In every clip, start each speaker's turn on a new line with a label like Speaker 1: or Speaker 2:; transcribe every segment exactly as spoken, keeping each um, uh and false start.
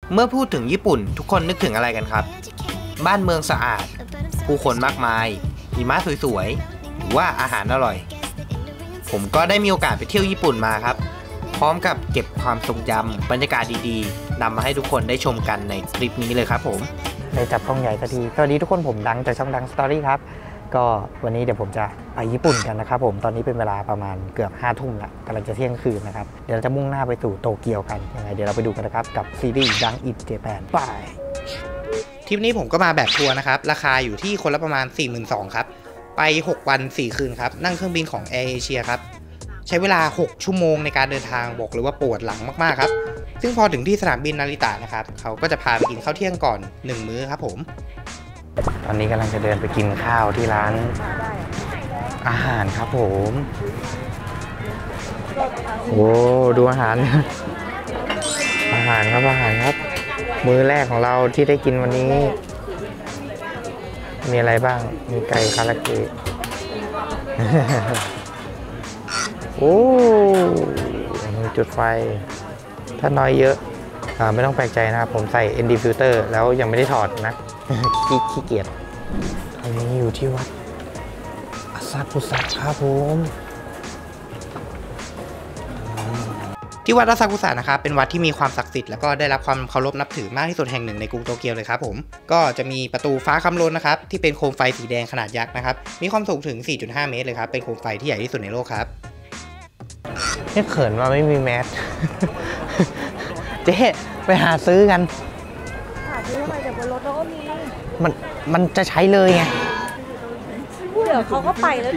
Speaker 1: เมื่อพูดถึงญี่ปุ่นทุกคนนึกถึงอะไรกันครับบ้านเมืองสะอาดผู้คนมากมายหิมะสวยๆหรือว่าอาหารอร่อยผมก็ได้มีโอกาสไปเที่ยวญี่ปุ่นมาครับพร้อมกับเก็บความทรงจำบรรยากาศดีๆนำมาให้ทุกคนได้ชมกันในคลิปนี้เลยครับผมได้จับกล้องใหญ่สักทีสวัสดีทุกคนผมดังจากช่องดังสตอรี่ครับก็วันนี้เดี๋ยวผมจะไปญี่ปุ่นกันนะครับผมตอนนี้เป็นเวลาประมาณเกือบห้าทุ่มละกำลังจะเที่ยงคืนนะครับเดี๋ยวเราจะมุ่งหน้าไปสู่โตเกียวกันยังไงเดี๋ยวเราไปดูกันนะครับกับซีรีส์ดังอินเจแปนไปทริปนี้ผมก็มาแบบทัวร์นะครับราคาอยู่ที่คนละประมาณ สี่หมื่นสองพัน ครับไปหกวันสี่คืนครับนั่งเครื่องบินของแอร์เอเชียครับใช้เวลาหกชั่วโมงในการเดินทางบอกเลยว่าปวดหลังมากๆครับซึ่งพอถึงที่สนามบินนาริตะนะครับเขาก็จะพาไปกินข้าวเที่ยงก่อนหนึ่งมื้อครับผมตอนนี้กำลังจะเดินไปกินข้าวที่ร้านอาหารครับผมโอ้ดูอาหารอาหารครับอาหารครับมื้อแรกของเราที่ได้กินวันนี้มีอะไรบ้างมีไก่คาราเกะโอ้มีจุดไฟถ้าน้อยเยอะอ่าไม่ต้องแปลกใจนะครับผมใส่ เอ็น ดี filter แล้วยังไม่ได้ถอดนะ ขี้เกียจอันนี้อยู่ที่วัดอาซากุสะครับผมที่วัดอาซากุสะนะครับเป็นวัดที่มีความศักดิ์สิทธิ์แล้วก็ได้รับความเคารพนับถือมากที่สุดแห่งหนึ่งในกรุงโตเกียวเลยครับผมก็จะมีประตูฟ้าคำลนนะครับที่เป็นโคมไฟสีแดงขนาดยักษ์นะครับมีความสูงถึง สี่จุดห้า เมตรเลยครับเป็นโคมไฟที่ใหญ่ที่สุดในโลกครับนี่เขินว่าไม่มีแมส เจ๊ไปหาซื้อกัน
Speaker 2: หาซื้อทำไมแต่บนรถเราก็มี
Speaker 1: มันมันจะใช้เลยไง
Speaker 2: เดี๋ยวเขาก็ไปแล้ว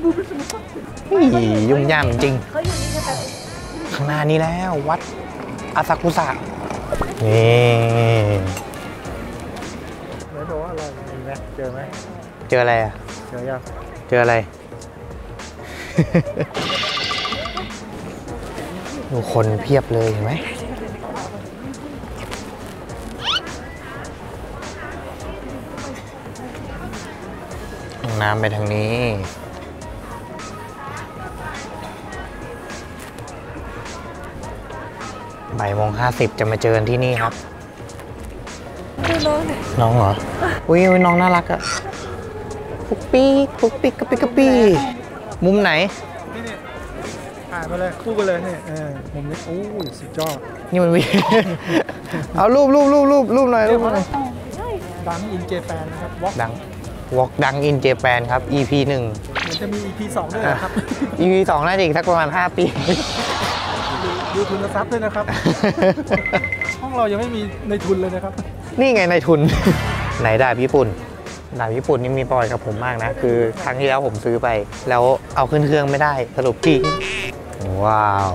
Speaker 1: ยุ่งยากจริง
Speaker 2: เขาอยู่นี่แค่
Speaker 1: ข้างหน้านี้แล้ววัดอาซากุสะนี่
Speaker 3: ไหนบอกว่าอะไรมีไหมเจอไหม
Speaker 1: เจออะไรอ่ะ
Speaker 3: เจอยัง
Speaker 1: เจออะไร ดูคนเพียบเลยเห็นไหมน้ำไปทางนี้บ่ายโมงห้าสิบจะมาเจอกันที่นี่ครับ
Speaker 2: น้อง
Speaker 1: น้องเหรออุ้ยน้องน่ารักอะปุ๊กปิ๊กปุ๊กปิ๊กกระปิกกระปีมุมไหน
Speaker 3: นี่นี่ถ่ายมาเลยคู่กันเลยนี่เออมุมนี้โอ้ยสุดยอด
Speaker 1: นี่มันวิเอารูปรูปรูปรูปรูปหน่อยรูปหน่อย
Speaker 3: ดังอินเจแปนนะครับวอล์ก
Speaker 1: ดังวอล์กดังอินเจแปนครับ อี พี หนึ่ง
Speaker 3: มันจะมี อี พี สองด้วยนะครับ
Speaker 1: อี พี สองน่าจะอีกสักประมาณห้าปี
Speaker 3: ดูทุนทรัพย์ด้วยนะครับห้องเรายังไม่มีในทุนเลยนะครับ
Speaker 1: นี่ไงในทุนไหนดาบญี่ปุ่นดาบญี่ปุ่นนี่มีปอยกับผมมากนะคือครั้งที่แล้วผมซื้อไปแล้วเอาขึ้นเครื่องไม่ได้สรุปทิ้งว้าว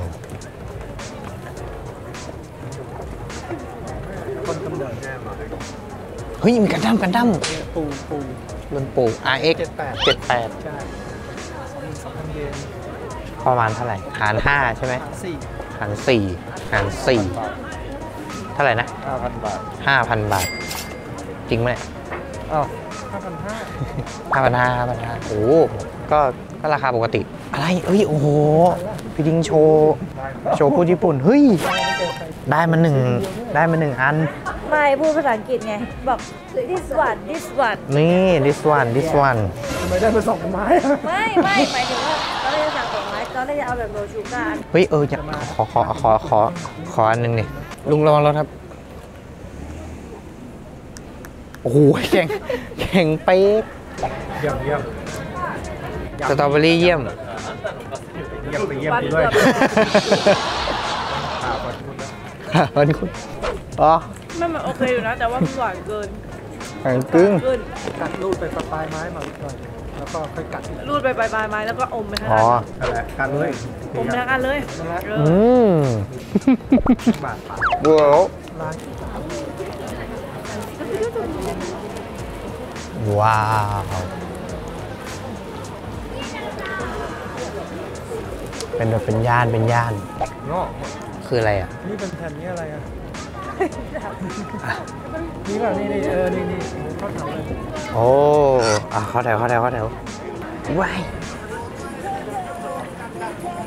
Speaker 3: คนกำเนิด
Speaker 1: เฮ้ยมีกันดั้มกันดั้ม
Speaker 3: ปูปู
Speaker 1: รุ่นปู อาร์ เอ็กซ์ เจ็ดแปด เจ็ดแปด
Speaker 3: ใช่สองพันเยน
Speaker 1: ประมาณเท่าไหร่หารห้าใช่ไหม
Speaker 3: สี่
Speaker 1: หารสี่หารสี่เท่าไหร่นะ
Speaker 3: ห้าพันบาท
Speaker 1: ห้าพันบาทจริงไหม
Speaker 3: อ้าวห้าพันห้า
Speaker 1: ห้าพันห้าห้าพันห้าโอ้ก็ก็ราคาปกติอะไรเอ้ยโอ้โหพี่ดิ้งโชว์โชว์พูดญี่ปุ่นเฮ้ยได้มาหนึ่งได้มาหนึ่งอัน
Speaker 2: ไม่พูดภาษาอังกฤษไงบอก this one this one
Speaker 1: นี่ this one this one
Speaker 3: ทำไมได้มาสองไม้
Speaker 2: ไม่ไม่หมายถึงว่าตอนแรกจะสั่งสองไม้ตอนแรกจะเอาแบบโรชูการ
Speaker 1: เฮ้ยเออจะขอขอขอขอขออันหนึ่งนี่ลุงระวังรถครับโอ้โหแข็งแข็งเป๊ก
Speaker 3: เยี่ยมเยี่ยม
Speaker 1: สตรอเบอรี่เยี่ยม
Speaker 3: เยี่ยมไปเยี่ยมด้วย
Speaker 1: วันคุณอ๋อ
Speaker 2: ไม่มันโอเคอยู่นะแต่ว่ามันหวานเกิน
Speaker 1: หวานกึ่ง
Speaker 3: กัดรูดไปปลายไม้มาหน่อยแล้วก็ค่อยกัด
Speaker 2: รูดไปปลายไม้แล้วก็อมไปทั้ง
Speaker 1: อันอ๋อ
Speaker 3: กัดเลย
Speaker 2: อมไปทั้งอันเลย
Speaker 1: อืม
Speaker 3: บาทบาท
Speaker 1: ว้าวว้าวเป็นแบบเป็นย่านเป็นย่านคืออะไรอ่ะ
Speaker 3: นี่เป็นแผ่นนี้อะไรอ่ะนี่แบบนี่นี่เออนี่นี่เข้าแถวเลย
Speaker 1: โอ้อ่ะเข้าแถวเข้าแถวเข้าแถวว้าย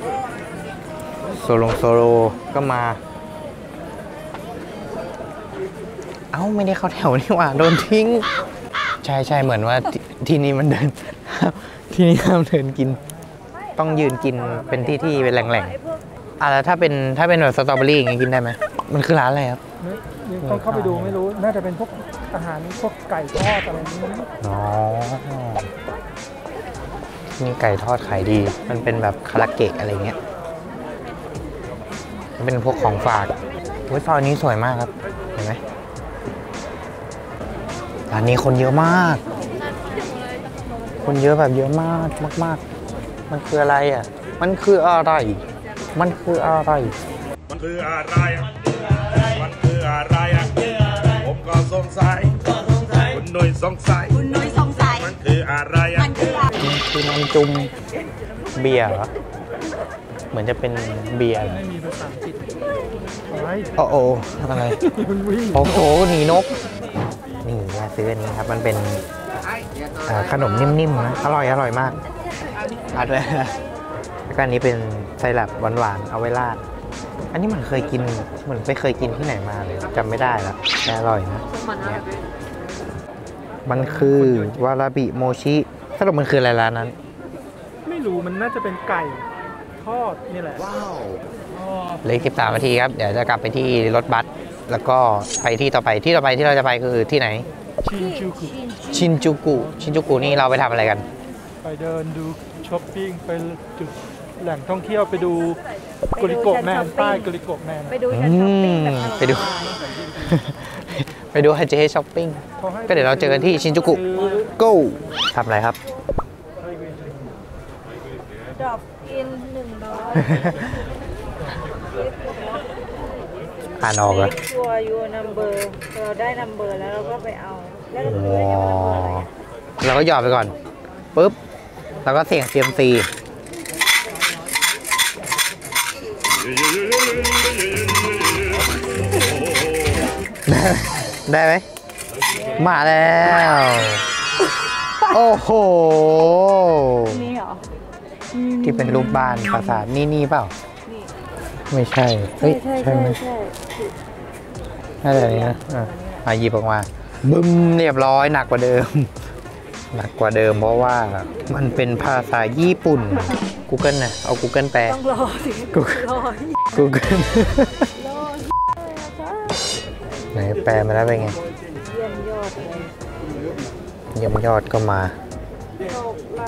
Speaker 1: โซโลโซโลก็มาเอ้าไม่ได้เข้าแถวนี่หว่าโดนทิ้งใช่ใช่เหมือนว่าทที่นี่มันเดิน ที่นี่ห้ามเดินกินต้องยืนกินเป็นที่ที่เป็นแหล่งๆอ่ะแล้วถ้าเป็นถ้าเป็นแบบสตรอเบอรี่อย่างเงี้ยกินได้ไหมมันคือร้านอะไรครับ
Speaker 3: ยังต้องเข้าไปดูไม่รู้น่าจะเป็นพวกอาหารพวกไก่ทอดอะไรนี้มั้ง
Speaker 1: อ๋อมีไก่ทอดขายดี มันเป็นแบบคาราเกะอะไรเงี้ย มันเป็นพวกของฝากเว้ยซอยนี้สวยมากครับ เห็นไหมร้านนี้คนเยอะมาก คนเยอะแบบเยอะมากมากๆมันคืออะไรอ่ะ มันคืออะไร มันคืออะไร
Speaker 4: มันคืออะไรอะมันคืออะไรอะผมก็สงสัยคุณหนุ่ยสงสัย
Speaker 5: คุณนุ้ยสงสัย
Speaker 4: มันคืออะไรอะ
Speaker 5: มันคืออะไร
Speaker 1: มันคือน้ำจุ่มเบียร์เหรอ เหมือนจะเป็นเบียร์เหรอ
Speaker 3: ไม่มีภาษาอังกฤษอะไร
Speaker 1: โอ้โหอะไร
Speaker 3: มันวิ่ง
Speaker 1: โอ้โหหนีนก นี่แม่ซื้ออันนี้ครับ มันเป็นเอ่อขนมนิ่มๆนะ อร่อยอร่อยมากอาด้วยแล้วก็อันนี้เป็นไซรัปหวานๆ เอาไว้ราด อันนี้มันเคยกินเหมือนไปเคยกินที่ไหนมาเลยจำไม่ได้แล้วแต่อร่อยนะเนี่ยมันคือวาราบิโมชิสรุปมันคืออะไรร้านนั้น
Speaker 3: ไม่รู้มันน่าจะเป็นไก่ทอดนี่แหละว้าว
Speaker 1: เหลืออีกสิบสามนาทีครับ เดี๋ยวจะกลับไปที่รถบัส แล้วก็ไปที่ต่อไป ที่ต่อไปที่เราจะไปคือที่ไหน
Speaker 3: ชินจูกุ
Speaker 1: ชินจูกุ ชินจูกุนี่เราไปทำอะไรกัน
Speaker 3: ไปเดินดูช้อปปิ้งไปจุดแหล่งท่องเที่ยวไปดูกุริโกะแมนใต้กุริโกะแมน
Speaker 2: ไปดูชั้นช้อปปิ้งแบบ
Speaker 1: ไปดู ไปดูไฮเจช้อปปิ้ง ก็เดี๋ยวเราเจอกันที่ชินจูกุ go ทำอะไรครับ
Speaker 2: ดรอปอินหนึ่งร้อย
Speaker 1: อ่านออกเหรอ
Speaker 2: ชัวร์ยูนัมเบอร์เราได้นัมเบอร์แล้วเราก็ไปเอา แล้วเราดูได้ไงว่านัมเบอร์อะไรอะ
Speaker 1: เราก็หยอดไปก่อน ปุ๊บ แล้วก็เสี่ยงเซียมซี ได้ไหม มาแล้ว โอ้โห
Speaker 2: นี่เหรอ
Speaker 1: ที่เป็นรูปบ้านปราสาทนี่นี่เปล่า
Speaker 2: นี่
Speaker 1: ไม่ใช่ เฮ้ย
Speaker 2: ใช่
Speaker 1: ใช่
Speaker 2: ใช่
Speaker 1: ไหม
Speaker 2: ใช่
Speaker 1: น่าจะอันนี้นะอ่ะมาหยิบออกมา บึ้มเรียบร้อยหนักกว่าเดิม หนักกว่าเดิมเพราะว่ามันเป็นภาษาญี่ปุ่น Google นะเอา Google แปล
Speaker 2: ต้องรอสิ
Speaker 1: กู
Speaker 2: รอ
Speaker 1: Google
Speaker 2: รอ
Speaker 1: ไหนแปลมาแล้วเป็นไง
Speaker 2: เยี่ยมยอดเลย
Speaker 1: เยี่ยมยอดก็มา
Speaker 2: โชคลา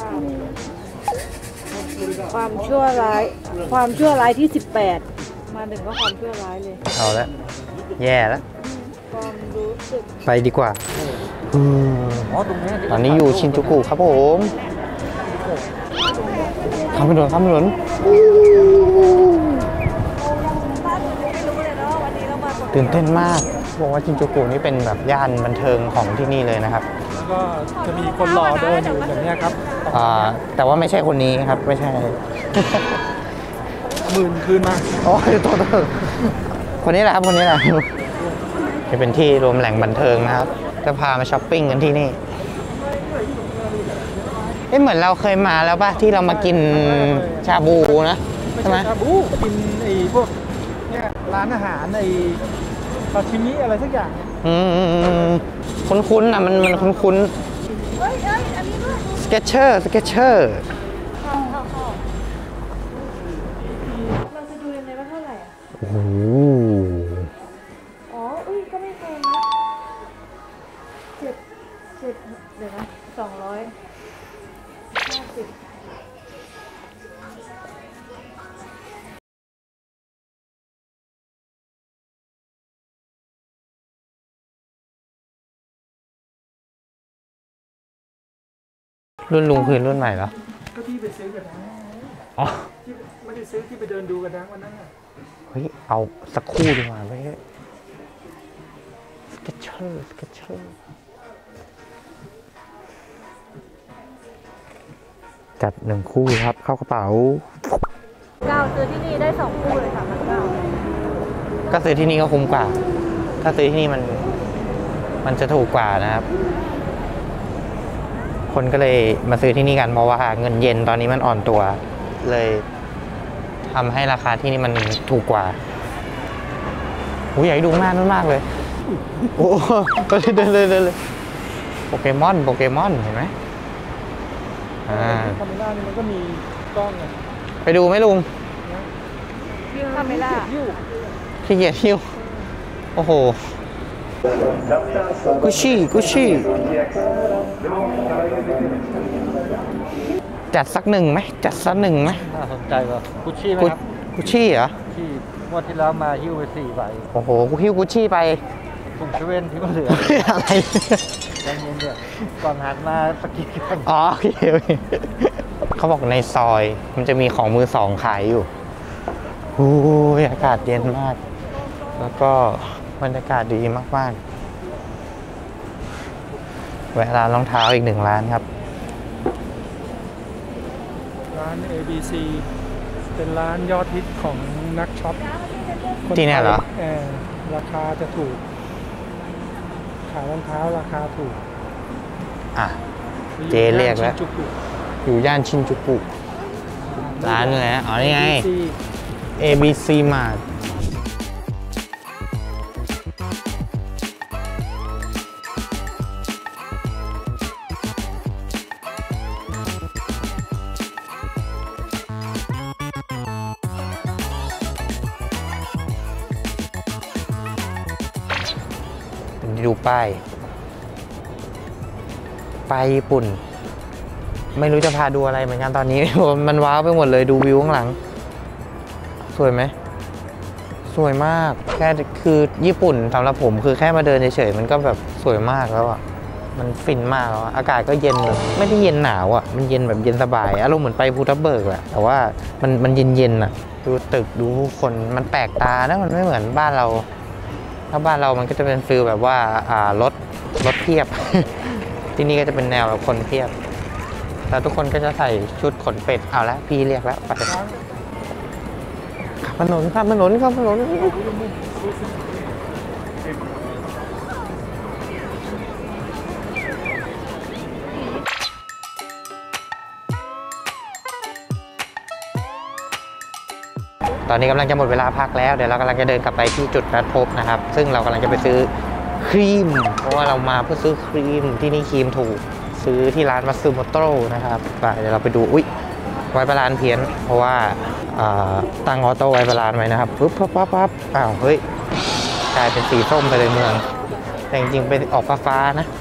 Speaker 2: ภความชั่วร้าย ความชั่วร้ายที่สิบแปดมาถึงก็ความชั่วร้ายเลย
Speaker 1: เอาละแย่แล้ว
Speaker 2: ความรู้สึก
Speaker 1: ไปดีกว่าอืม
Speaker 3: อ๋อตรงนี้
Speaker 1: ตอนนี้อยู่ชินจูกุครับผมข้ามถนนข้ามถนน
Speaker 2: ไม่รู้เลยเนาะวันนี้เรามา
Speaker 1: ตื่นเต้นมากบอกว่าชินจูกุนี่เป็นแบบย่านบันเทิงของที่นี่เลยนะครับ
Speaker 3: แล้วก็จะมีคนรอเดินอยู่แบบเนี้ยครับ
Speaker 1: อ่าแต่ว่าไม่ใช่คนนี้ครับไม่ใช่
Speaker 3: หมื่นคืนมา
Speaker 1: โอ้ยโทษโทษคนนี้แหละครับคนนี้แหละจะเป็นที่รวมแหล่งบันเทิงนะครับจะพามาช้อปปิ้งกันที่นี่เอ๊ะเหมือนเราเคยมาแล้วป่ะที่เรามากินชาบูนะ
Speaker 3: ไม่
Speaker 1: ใช่ไหม
Speaker 3: ใช่ชาบูกินไอ้พวกเนี่ยร้านอาหารไอ้ซาชิมิอะไรสักอย่างเนี่ย
Speaker 1: อืมคุ้นๆนะมันมันคุ้น
Speaker 2: เฮ้ยเฮ้ยอันนี้ด้วย
Speaker 1: ๆสเก็ตเชอร์สเก็ตเชอร์
Speaker 2: เข้าเข้าเข้าเราจะดูยังไงว่าเท่าไหร่อ่ะ
Speaker 1: โอ้โห
Speaker 2: อ๋ออุ้ยก็ไม่แพงนะเจ็ดเจ็ดเดี๋ยวนะสองร้อยห้าสิบ
Speaker 1: รุ่นลุงคือรุ่นใหม่เหรอ
Speaker 3: ก็ที่ไปซื้อกันนะ
Speaker 1: อ๋อ
Speaker 3: ที่ไม่ได้ซื้อที่ไปเดินดูกันนะวันนั้นน่ะ
Speaker 1: เฮ้ยเอาสักคู่ดีกว่าเว้ยสเก็ตเชอร์สเก็ตเชอร์จัดหนึ่งคู่ครับเข้ากระเป๋า
Speaker 2: เก้าซื้อที่นี่ได้สองคู่เลยค่ะพันเก้า
Speaker 1: ก็ซื้อที่นี่ก็คุ้มกว่า ถ้าซื้อที่นี่มัน มันจะถูกกว่านะครับ คนก็เลยมาซื้อที่นี่กันเพราะว่าเงินเยนตอนนี้มันอ่อนตัว เลยทำให้ราคาที่นี่มันถูกกว่าหูใหญ่ดูมากมากเลยโอ้ก็เลยเดินเลยเดินเลยโปเกมอนโปเกมอนเห็นไหมอ่า
Speaker 3: คาเมล่านี่มันก็มีกล้องไง
Speaker 1: ไปดูไหมลุง
Speaker 2: คาเมล่า
Speaker 1: ขี้เกียจหิ้วโอ้โหกุชชี่กุชชี่จัดสักหนึ่งไหมจัดสักหนึ่งไหม
Speaker 3: น่าสนใจป่ะกุชชี่ไหมครับ
Speaker 1: กุชชี่เหรอ
Speaker 3: ที่งวดที่แล้วมาหิ้วไปสี่ใบ
Speaker 1: โอ้โหกูหิ้วกุชชี่ไป
Speaker 3: กลุ่มเซเว่นที่มันเหลือ
Speaker 1: อะไร
Speaker 3: ใจเย็นเดี๋ยวก่อนหันมาสกิดกัน
Speaker 1: อ๋อโอเคโอเคเขาบอกในซอยมันจะมีของมือสองขายอยู่โอ้ยอากาศเย็นมาก แล้วก็บรรยากาศดีมากๆแวะร้านรองเท้าอีกหนึ่งร้านครับ
Speaker 3: ร้าน เอ บี ซี เป็นร้านยอดฮิตของนักช็อปค
Speaker 1: ที่เนี่ยเหรอ
Speaker 3: เออราคาจะถูก ขายรองเท้าราคาถูก
Speaker 1: อ่ะ เจ๊เรียกแล้ว
Speaker 3: ชินจูกุ
Speaker 1: อยู่ย่านชินจูกุร้านอะไรนะอ๋อนี่ไง เอ บี ซี Mart ดูป้ายป้ายญี่ปุ่น ไม่รู้จะพาดูอะไรเหมือนกันตอนนี้ มันว้าวไปหมดเลยดูวิวข้างหลัง สวยไหมสวยมากแค่คือญี่ปุ่นสำหรับผมคือแค่มาเดินเฉยๆมันก็แบบสวยมากแล้วอ่ะมันฟินมากแล้วอะอากาศก็เย็นแบบไม่ได้เย็นหนาวอ่ะมันเย็นแบบเย็นสบายอารมณ์เหมือนไปภูทับเบิกแหละแต่ว่ามันมันเย็นๆอ่ะดูตึกดูผู้คนมันแปลกตานะมันไม่เหมือนบ้านเราถ้าบ้านเรามันก็จะเป็นฟิลแบบว่าอ่ารถรถเพียบ ที่นี่ก็จะเป็นแนวแบบคนเพียบแล้วทุกคนก็จะใส่ชุดขนเป็ดเอาละพี่เรียกแล้วไปขับถนนขับถนนขับถนนตอนนี้กำลังจะหมดเวลาพักแล้วเดี๋ยวเรากำลังจะเดินกลับไปที่จุดนัดพบนะครับซึ่งเรากำลังจะไปซื้อครีมเพราะว่าเรามาเพื่อซื้อครีมที่นี่ครีมถูกซื้อที่ร้านมัตสึโมโตะนะครับไปเดี๋ยวเราไปดูอุ๊ยไว้บาลานเพี้ยนเพราะว่าตั้งออโต้ไว้บาลานไว้นะครับปุ๊บปั๊บปั๊บปั๊บอ้าวเฮ้ยกลายเป็นสีส้มไปเลยเมืองแต่จริงๆเป็นออกฟ้าๆนะ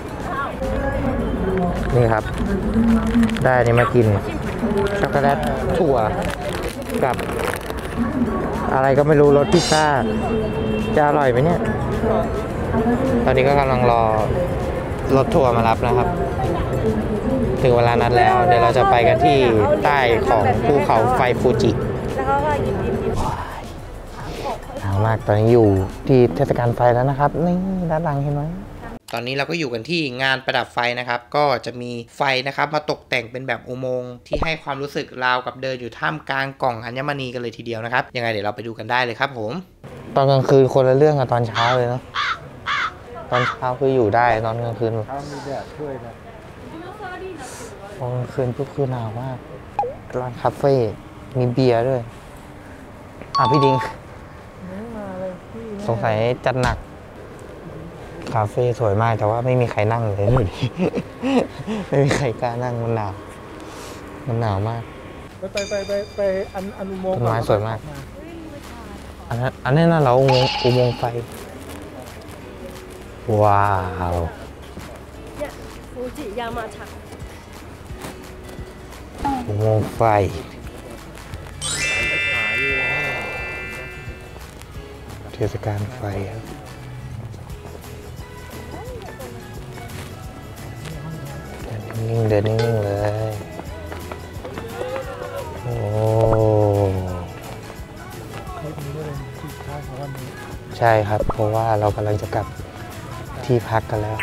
Speaker 1: นี่ครับได้นี่มากินช็อกโกแลตถั่วกับอะไรก็ไม่รู้รสพิซซ่าจะอร่อยไหมเนี่ยตอนนี้ก็กำลังรอรถทัวร์มารับนะครับถึงเวลานัดแล้วเดี๋ยวเราจะไปกันที่ใต้ของภูเขาไฟฟูจิ
Speaker 2: แล้วเขาก็หยิบหยิบหยิบ
Speaker 1: หนาวมากตอนนี้อยู่ที่เทศกาลไฟแล้วนะครับนี่ด้านหลังเห็นไหมตอนนี้เราก็อยู่กันที่งานประดับไฟนะครับก็จะมีไฟนะครับมาตกแต่งเป็นแบบอุโมงค์ที่ให้ความรู้สึกราวกับเดินอยู่ท่ามกลางกล่องอัญมณีกันเลยทีเดียวนะครับยังไงเดี๋ยวเราไปดูกันได้เลยครับผมตอนกลางคืนคนละเรื่องกับตอนเช้าเลยเนาะตอนเช้าคืออยู่ได้ตอนกลางคืน
Speaker 3: เช้ามีแดดช่วยนะ
Speaker 1: ตอนกลางคืนปุ๊บคือหนาวมากร้านคาเฟ่มีเบียร์ด้วยอ่ะพี่ดิงสงสัยจัดหนักคาเฟ่สวยมากแต่ว่าไม่มีใครนั่งเลยดูดิ ไม่มีใครกล้านั่งมันหนาวมันหนาวมาก
Speaker 3: ไปไปไปไปอันอนุโมงค์
Speaker 1: ต้นไม้สวยมากอันนั้นอันนี้น่าเราอุโมงค์อุโมงค์ไฟว้าว
Speaker 2: ฟูจิยามาชะ
Speaker 1: อุโมงค์ไฟเทศกาลไฟครับนิ่งๆเดินนิ่งๆเลยโอ้ใช่ครับเพราะว่าเรากำลังจะกลับที่พักกันแล้ว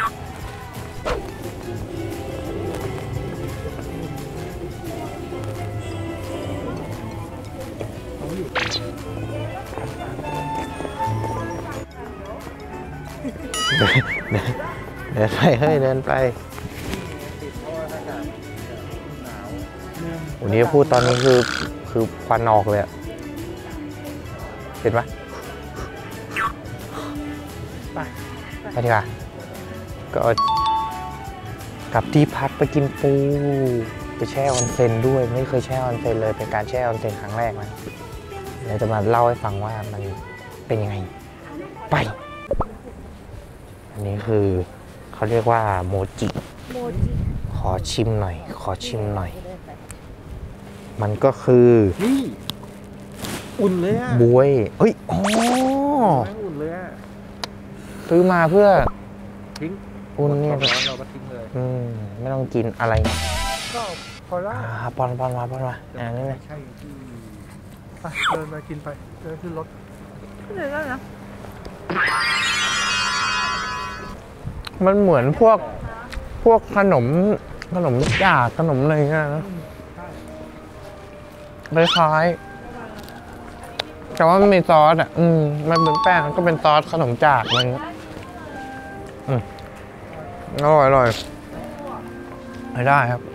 Speaker 1: เดินไปเฮ้ยเดินไปวันนี้พูดตอนนี้คือคือควันออกเลยอะเห็นปะ
Speaker 3: ไป
Speaker 1: ไปดีกว่าก็กลับที่พักไปกินปูไปแช่ออนเซ็นด้วยไม่เคยแช่ออนเซ็นเลยเป็นการแช่ออนเซ็นครั้งแรกนะเดี๋ยวจะมาเล่าให้ฟังว่ามันเป็นยังไงไปอันนี้คือเขาเรียกว่าโมจิ
Speaker 2: โมจิ
Speaker 1: ขอชิมหน่อย ขอชิมหน่อย มันก็คือ
Speaker 3: นี่อุ่นเลยอ่ะ
Speaker 1: บวยเฮ้ยอ๋อ
Speaker 3: อุ่นเลยอ่ะ
Speaker 1: ซื้อมาเพื่อ
Speaker 3: ทิ้ง
Speaker 1: อุ่นเนี่ย
Speaker 3: ร้อนเราก็ทิ้งเลย
Speaker 1: อืมไม่ต้องกินอะไรนะ
Speaker 3: ก็พอละ
Speaker 1: อ่าปอนปอนมาปอนมาอ่านี่นะ
Speaker 3: ใช่ที่ไปเดินมากินไปเดินขึ้นรถ
Speaker 2: เดี๋ยวนะ
Speaker 1: มันเหมือนพวกพวกขนมขนมจากขนมอะไรเงี้ยนะคล้ายๆแต่ว่ามันมีซอสอ่ะอืมมันเป็นแป้งก็เป็นซอสขนมจากอะไรเงี้ยอืมอร่อยอร่อยไม่ได้ครับ